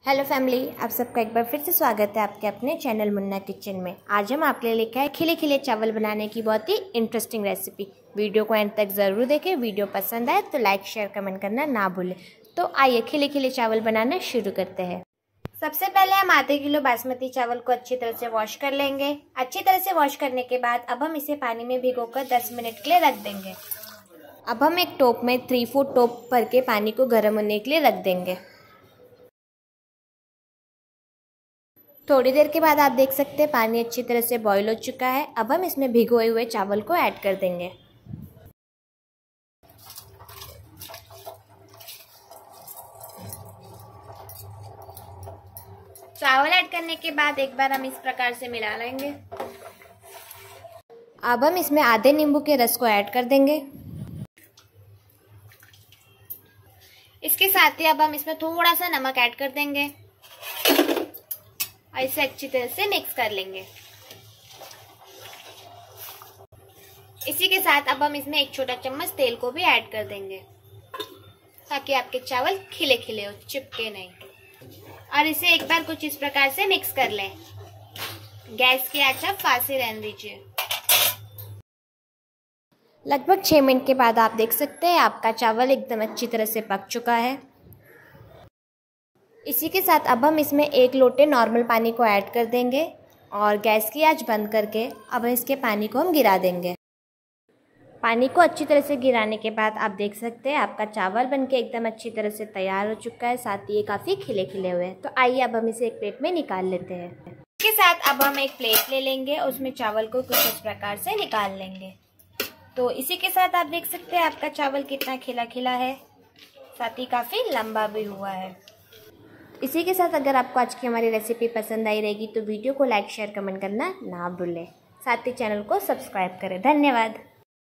Hello family, आप सबका एक बार फिर से स्वागत है आपके अपने चैनल मुन्ना किचन में। आज हम आपके लिए लेके आए खिले खिले चावल बनाने की बहुत ही इंटरेस्टिंग रेसिपी। वीडियो को एंड तक ज़रूर देखें। वीडियो पसंद आए तो लाइक शेयर कमेंट करना ना भूलें। तो आइए खिले खिले चावल बनाना शुरू करते हैं। सबसे पहले हम आधे किलो बासमती चावल को अच्छी तरह से वॉश कर लेंगे। अच्छी तरह से वॉश करने के बाद अब हम इसे पानी में भिगोकर 10 मिनट के लिए रख देंगे। अब हम एक टोप में 3/4 टोप भर के पानी को गर्म होने के लिए रख देंगे। थोड़ी देर के बाद आप देख सकते हैं पानी अच्छी तरह से बॉईल हो चुका है। अब हम इसमें भिगोए हुए चावल को ऐड कर देंगे। चावल ऐड करने के बाद एक बार हम इस प्रकार से मिला लेंगे। अब हम इसमें आधे नींबू के रस को ऐड कर देंगे। इसके साथ ही अब हम इसमें थोड़ा सा नमक ऐड कर देंगे और इसे अच्छी तरह से मिक्स कर लेंगे। इसी के साथ अब हम इसमें एक छोटा चम्मच तेल को भी ऐड कर देंगे ताकि आपके चावल खिले खिले हो, चिपके नहीं। और इसे एक बार कुछ इस प्रकार से मिक्स कर लें। गैस की आंच आप फास्ट ही रहने दीजिए। लगभग 6 मिनट के बाद आप देख सकते हैं आपका चावल एकदम अच्छी तरह से पक चुका है। इसी के साथ अब हम इसमें 1 लोटे नॉर्मल पानी को ऐड कर देंगे और गैस की आंच बंद करके अब इसके पानी को हम गिरा देंगे। पानी को अच्छी तरह से गिराने के बाद आप देख सकते हैं आपका चावल बनके एकदम अच्छी तरह से तैयार हो चुका है। साथ ही ये काफ़ी खिले खिले हुए हैं। तो आइए अब हम इसे एक प्लेट में निकाल लेते हैं। इसके साथ अब हम एक प्लेट ले लेंगे और उसमें चावल को कुछ इस प्रकार से निकाल लेंगे। तो इसी के साथ आप देख सकते हैं आपका चावल कितना खिला खिला है, साथ ही काफ़ी लंबा भी हुआ है। इसी के साथ अगर आपको आज की हमारी रेसिपी पसंद आई रहेगी तो वीडियो को लाइक शेयर कमेंट करना ना भूलें। साथ ही चैनल को सब्सक्राइब करें। धन्यवाद।